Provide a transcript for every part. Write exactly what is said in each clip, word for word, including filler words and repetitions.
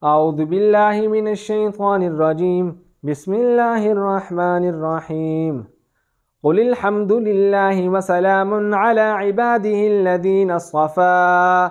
أعوذ بالله من الشيطان الرجيم. بسم الله الرحمن الرحيم. قل الحمد لله وسلام على عباده الذين اصطفى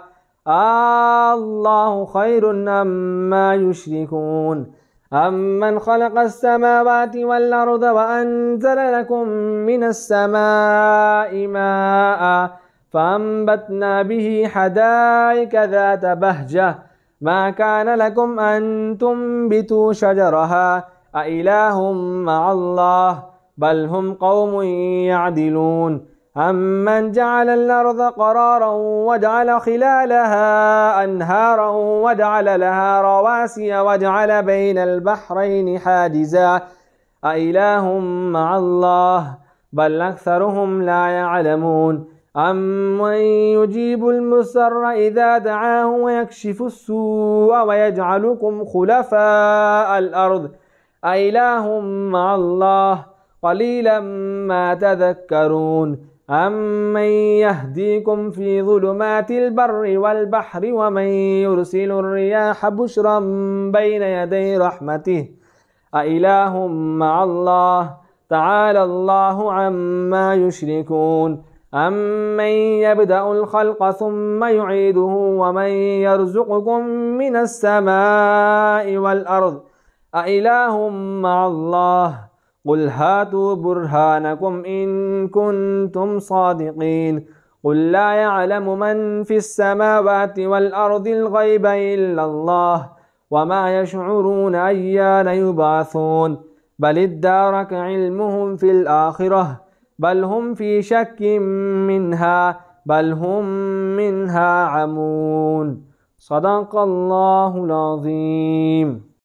الله خير أما يشركون أمن خلق السماوات والأرض وأنزل لكم من السماء ماء فأنبتنا به حدائق ذات بهجة ما كان لكم أن تنبتوا شجرها أإله مع الله بل هم قوم يعدلون أمن جعل الأرض قرارا وجعل خلالها أنهارا وجعل لها رواسي وجعل بين البحرين حاجزا أإله مع الله بل أكثرهم لا يعلمون أمن يجيب المضطر إذا دعاه ويكشف السوء ويجعلكم خلفاء الأرض أإله مع الله قليلا ما تذكرون أمن يهديكم في ظلمات البر والبحر ومن يرسل الرياح بشرا بين يدي رحمته أإله مع الله تعالى الله عما يشركون أمن يبدأ الخلق ثم يعيده ومن يرزقكم من السماء والأرض أإله مع الله قل هاتوا برهانكم إن كنتم صادقين قل لا يعلم من في السماوات والأرض الغيب إلا الله وما يشعرون أيان يبعثون بل ادارك علمهم في الآخرة بل هم في شك منها بل هم منها عمون صدق الله العظيم.